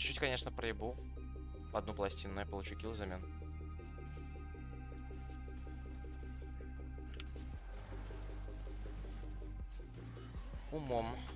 Чуть-чуть, конечно, проебу одну пластину, но я получу килл взамен. Умом.